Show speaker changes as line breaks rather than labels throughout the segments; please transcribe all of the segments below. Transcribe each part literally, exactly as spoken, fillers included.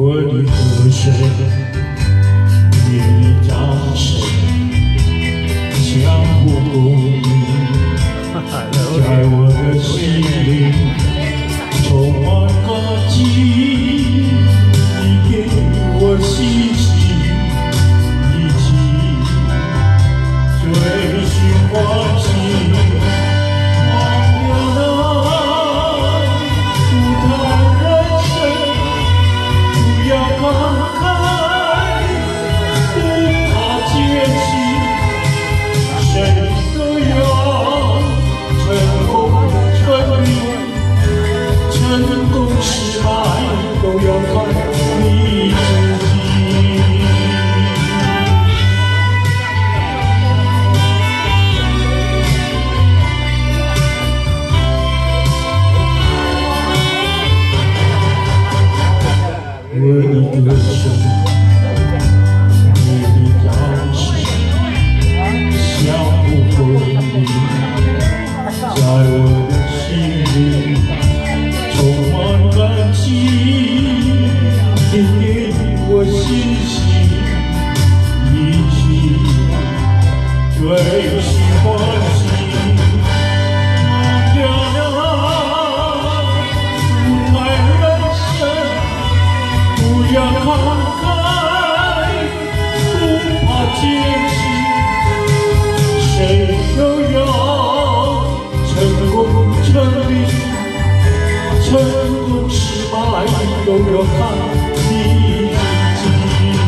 我的歌声，你的掌声，相互共鸣，在我的心里充满感激。你给我信心，一起追寻欢喜。 我的歌声，你的掌声，相互共鸣，在我的心里充满感激。你给我信心，一起追寻欢喜。 要慷慨，不怕艰辛，谁都要成功成名，成功失败都要看你自己。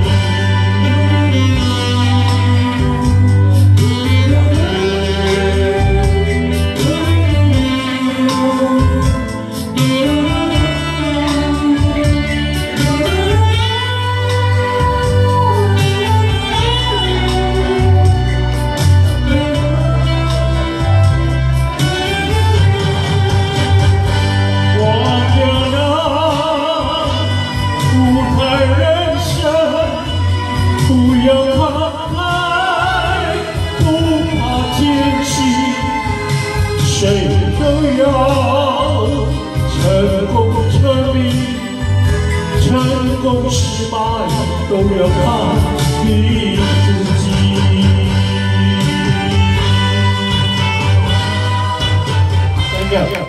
不要慷慨，不怕艰辛，谁都要成功成名，成功失败都要看你自己。Thank you.